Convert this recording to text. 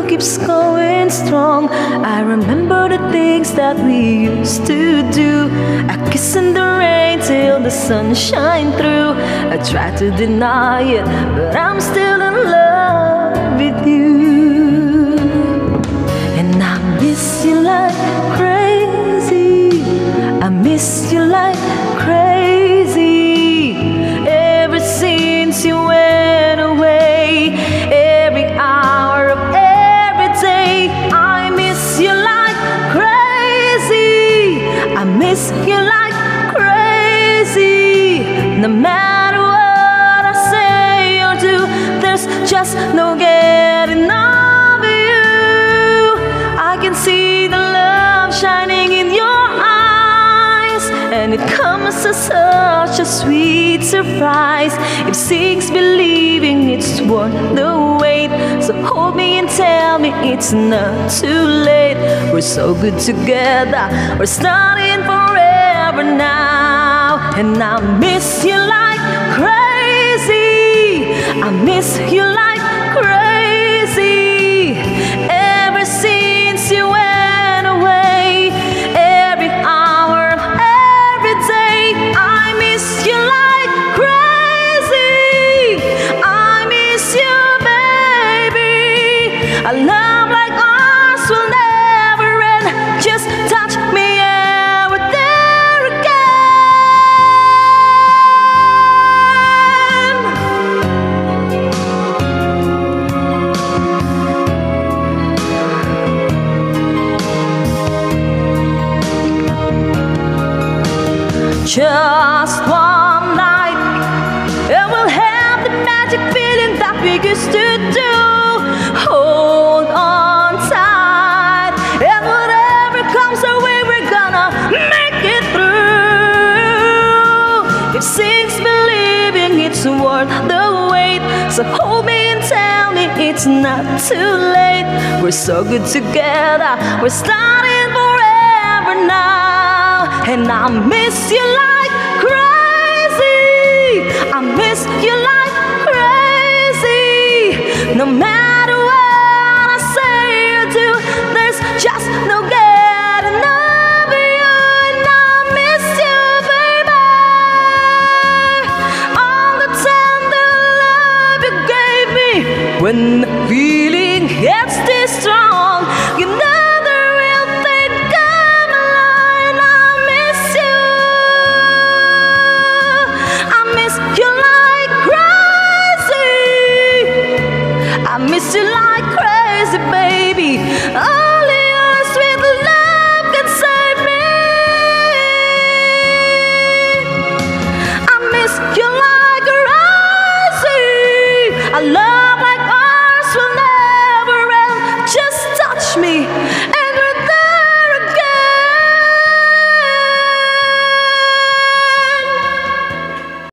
keeps going strong. I remember the things that we used to do, a kiss in the rain till the sun shine through. I try to deny it, but I'm still in love with you. And I miss you like crazy, I miss you like crazy. Ever since you went away, every hour of every day, I miss you like crazy, I miss you like crazy. No matter what I say or do, there's just no getting over you. I can see the love shining in your eyes, and it comes as such a sweet surprise. If six believing it's worth the wait, so hold me and tell me it's not too late. We're so good together, we're starting forever now. And I miss you like crazy, I miss you like crazy. Ever since you went away, every hour of every day, I miss you like crazy, I miss you, baby. A love like ours will never end. Just touch me and we're there again. Just one night, and we'll have the magic feeling that we used to do. Hold on tight, and whatever comes our way, we're gonna make it through. If six believing it's worth the wait, so hold me and tell me it's not too late. We're so good together, we're starting forever now. And I miss you like crazy, I miss you like crazy. No matter